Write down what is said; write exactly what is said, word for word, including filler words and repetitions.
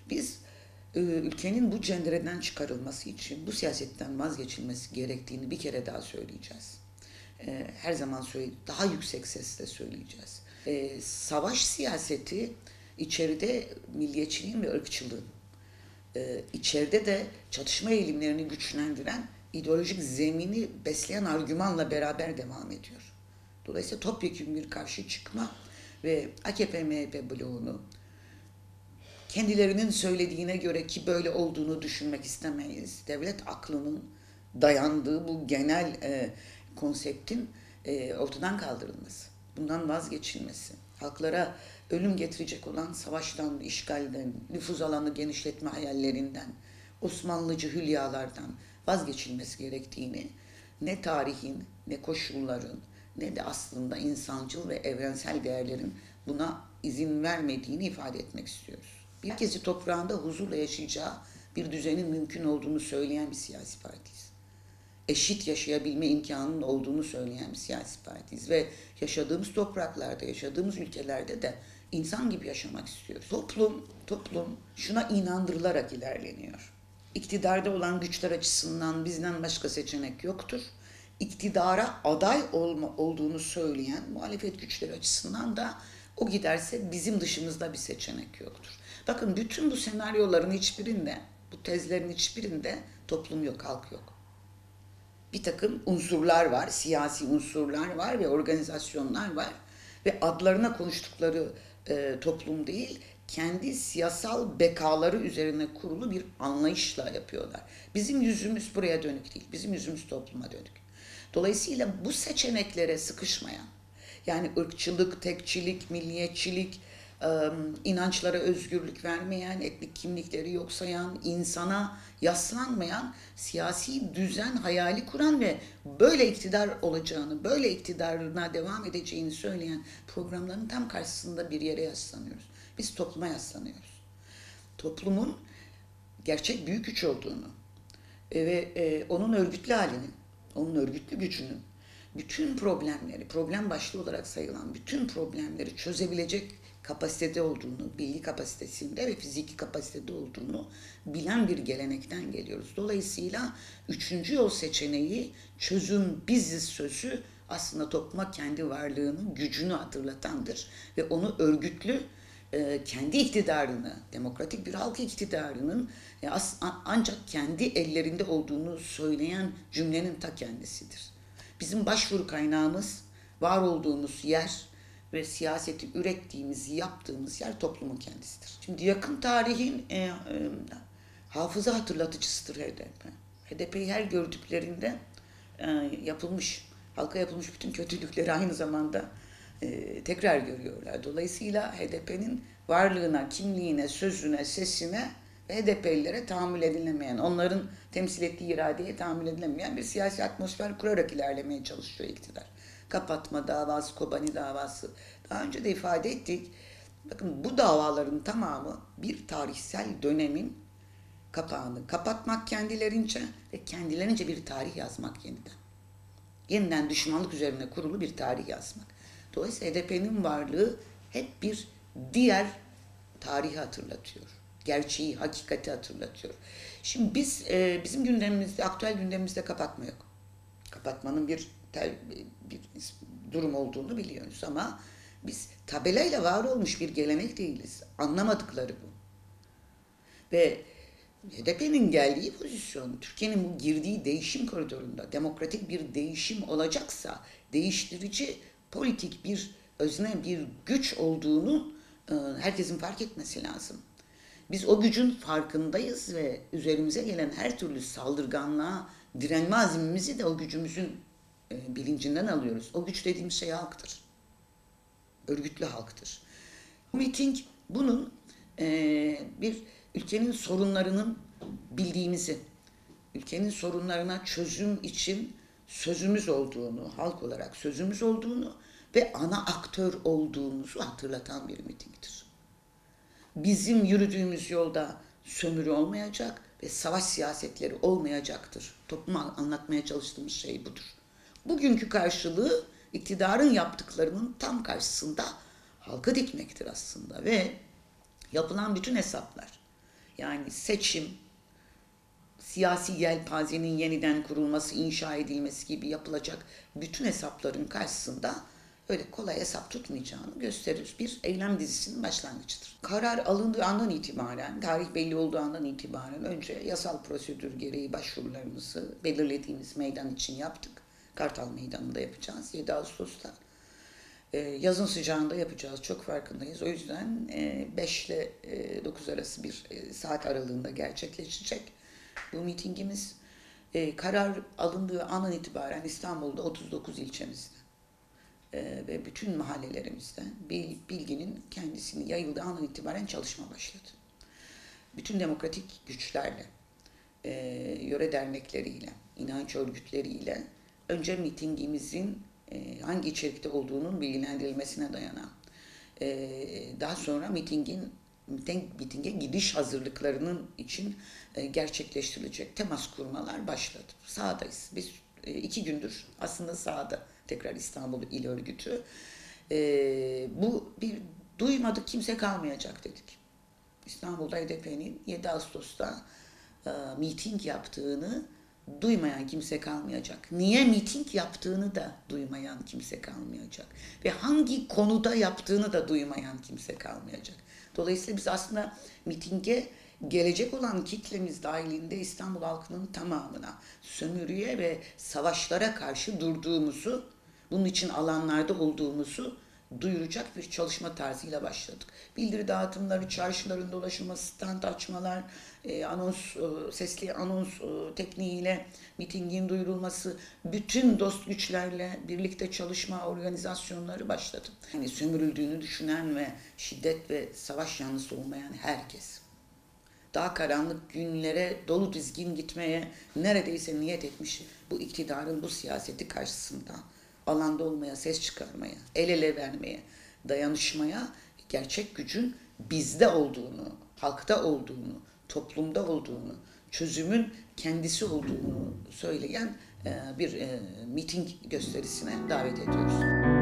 Biz e, ülkenin bu cendereden çıkarılması için bu siyasetten vazgeçilmesi gerektiğini bir kere daha söyleyeceğiz. E, her zaman söyle, daha yüksek sesle söyleyeceğiz. E, savaş siyaseti içeride milliyetçiliğin ve ırkçılığın, e, içeride de çatışma eğilimlerini güçlendiren ideolojik zemini besleyen argümanla beraber devam ediyor. Dolayısıyla topyekun bir karşı çıkma ve A K P M H P bloğunu kendilerinin söylediğine göre, ki böyle olduğunu düşünmek istemeyiz, devlet aklının dayandığı bu genel e, konseptin e, ortadan kaldırılması, bundan vazgeçilmesi, halklara ölüm getirecek olan savaştan, işgalden, nüfuz alanı genişletme hayallerinden, Osmanlıcı hülyalardan vazgeçilmesi gerektiğini ne tarihin, ne koşulların, ne de aslında insancıl ve evrensel değerlerin buna izin vermediğini ifade etmek istiyoruz. Herkesi toprağında huzurla yaşayacağı bir düzenin mümkün olduğunu söyleyen bir siyasi partiyiz. Eşit yaşayabilme imkanının olduğunu söyleyen bir siyasi partiyiz ve yaşadığımız topraklarda, yaşadığımız ülkelerde de insan gibi yaşamak istiyoruz. Toplum, toplum şuna inandırılarak ilerleniyor. İktidarda olan güçler açısından bizden başka seçenek yoktur. İktidara aday olma, olduğunu söyleyen muhalefet güçleri açısından da o giderse bizim dışımızda bir seçenek yoktur. Bakın, bütün bu senaryoların hiçbirinde, bu tezlerin hiçbirinde toplum yok, halk yok. Bir takım unsurlar var, siyasi unsurlar var ve organizasyonlar var ve adlarına konuştukları e, toplum değil, kendi siyasal bekaları üzerine kurulu bir anlayışla yapıyorlar. Bizim yüzümüz buraya dönük değil, bizim yüzümüz topluma dönük. Dolayısıyla bu seçeneklere sıkışmayan, yani ırkçılık, tekçilik, milliyetçilik, inançlara özgürlük vermeyen, etnik kimlikleri yok sayan, insana yaslanmayan, siyasi düzen hayali kuran ve böyle iktidar olacağını, böyle iktidarına devam edeceğini söyleyen programların tam karşısında bir yere yaslanıyoruz. Biz topluma yaslanıyoruz. Toplumun gerçek büyük güç olduğunu ve onun örgütlü halinin, onun örgütlü gücünün bütün problemleri, problem başlığı olarak sayılan bütün problemleri çözebilecek kapasitede olduğunu, bilgi kapasitesinde ve fiziki kapasitede olduğunu bilen bir gelenekten geliyoruz. Dolayısıyla üçüncü yol seçeneği, çözüm biziz sözü aslında topluma kendi varlığını, gücünü hatırlatandır ve onu örgütlü, kendi iktidarını, demokratik bir halk iktidarının ancak kendi ellerinde olduğunu söyleyen cümlenin ta kendisidir. Bizim başvuru kaynağımız, var olduğumuz yer ve siyaseti ürettiğimiz, yaptığımız yer toplumun kendisidir. Şimdi yakın tarihin e, e, hafıza hatırlatıcısıdır H D P. H D P'yi her gördüklerinde e, yapılmış, halka yapılmış bütün kötülükleri aynı zamanda e, tekrar görüyorlar. Dolayısıyla H D P'nin varlığına, kimliğine, sözüne, sesine ve H D P'lilere tahammül edilemeyen, onların temsil ettiği iradeye tahammül edilemeyen bir siyasi atmosfer kurarak ilerlemeye çalışıyor iktidar. Kapatma davası, Kobani davası. Daha önce de ifade ettik. Bakın, bu davaların tamamı bir tarihsel dönemin kapağını kapatmak kendilerince ve kendilerince bir tarih yazmak yeniden. Yeniden düşmanlık üzerine kurulu bir tarih yazmak. Dolayısıyla H D P'nin varlığı hep bir diğer tarihi hatırlatıyor. Gerçeği, hakikati hatırlatıyor. Şimdi biz, e, bizim gündemimizde, aktüel gündemimizde kapatma yok. Kapatmanın bir, tel, bir durum olduğunu biliyoruz ama biz tabelayla var olmuş bir gelenek değiliz. Anlamadıkları bu. Ve H D P'nin geldiği pozisyon, Türkiye'nin bu girdiği değişim koridorunda demokratik bir değişim olacaksa değiştirici politik bir özne, bir güç olduğunu e, herkesin fark etmesi lazım. Biz o gücün farkındayız ve üzerimize gelen her türlü saldırganlığa direnme azimimizi de o gücümüzün e, bilincinden alıyoruz. O güç dediğimiz şey halktır. Örgütlü halktır. Bu miting bunun e, bir ülkenin sorunlarının bildiğimizi, ülkenin sorunlarına çözüm için sözümüz olduğunu, halk olarak sözümüz olduğunu ve ana aktör olduğumuzu hatırlatan bir mitingdir. Bizim yürüdüğümüz yolda sömürü olmayacak ve savaş siyasetleri olmayacaktır. Topluma anlatmaya çalıştığımız şey budur. Bugünkü karşılığı iktidarın yaptıklarının tam karşısında halkı dikmektir aslında ve yapılan bütün hesaplar, Yani seçim, siyasi yelpazenin yeniden kurulması, inşa edilmesi gibi yapılacak bütün hesapların karşısında öyle kolay hesap tutmayacağını gösterir. Bir eylem dizisinin başlangıcıdır. Karar alındığı andan itibaren, tarih belli olduğu andan itibaren önce yasal prosedür gereği başvurularımızı belirlediğimiz meydan için yaptık. Kartal Meydanı'nda yapacağız yedi Ağustos'ta. Ee, yazın sıcağında yapacağız. Çok farkındayız. O yüzden beş ile dokuz arası bir saat aralığında gerçekleşecek bu mitingimiz. E, karar alındığı andan itibaren İstanbul'da otuz dokuz ilçemizde e, ve bütün mahallelerimizde bilginin kendisini yayıldığı andan itibaren çalışma başladı. Bütün demokratik güçlerle, e, yöre dernekleriyle, inanç örgütleriyle önce mitingimizin e, hangi içerikte olduğunun bilgilendirilmesine dayanan, e, daha sonra mitingin mitinge gidiş hazırlıklarının için e, gerçekleştirilecek temas kurmalar başladı. Sahadayız. Biz e, iki gündür aslında sahada tekrar İstanbul İl Örgütü. E, bu bir duymadık kimse kalmayacak dedik. İstanbul'da H D P'nin yedi Ağustos'ta e, miting yaptığını duymayan kimse kalmayacak. Niye miting yaptığını da duymayan kimse kalmayacak. Ve hangi konuda yaptığını da duymayan kimse kalmayacak. Dolayısıyla biz aslında mitinge gelecek olan kitlemiz dahilinde İstanbul halkının tamamına sömürüye ve savaşlara karşı durduğumuzu, bunun için alanlarda olduğumuzu duyuracak bir çalışma tarzıyla başladık. Bildiri dağıtımları, çarşıların dolaşılması, stand açmalar, e, anons, e, sesli anons e, tekniğiyle mitingin duyurulması, bütün dost güçlerle birlikte çalışma organizasyonları başladı. Yani sömürüldüğünü düşünen ve şiddet ve savaş yanlısı olmayan herkes, daha karanlık günlere dolu dizgin gitmeye neredeyse niyet etmiş bu iktidarın bu siyaseti karşısında alanda olmaya, ses çıkarmaya, el ele vermeye, dayanışmaya, gerçek gücün bizde olduğunu, halkta olduğunu, toplumda olduğunu, çözümün kendisi olduğunu söyleyen bir miting gösterisine davet ediyoruz.